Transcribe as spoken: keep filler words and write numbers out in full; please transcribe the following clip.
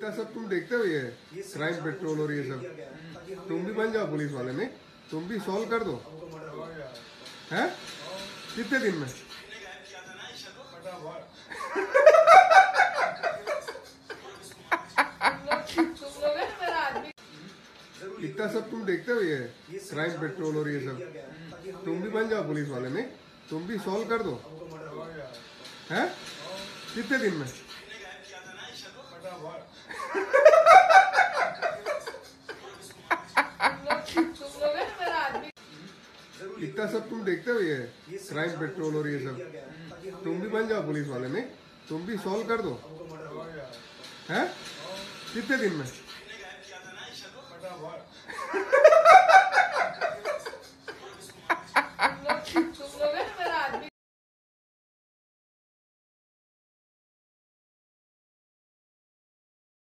इतना सब तुम देखते हो, ये क्राइम पेट्रोल और ये सब, तुम भी बन जाओ पुलिस वाले, नहीं तुम भी सॉल्व कर दो, हैं? कितने दिन में? इतना सब तुम देखते हो, ये क्राइम पेट्रोल और ये सब, तुम भी बन जाओ पुलिस वाले, नहीं तुम भी सॉल्व कर दो, हैं? कितने दिन में? इतना सब तुम देखते हो, ये क्राइम पेट्रोल और ये सब, तुम भी बन जाओ पुलिस वाले, नहीं तुम भी सॉल्व कर दो, हैं? कितने दिन में?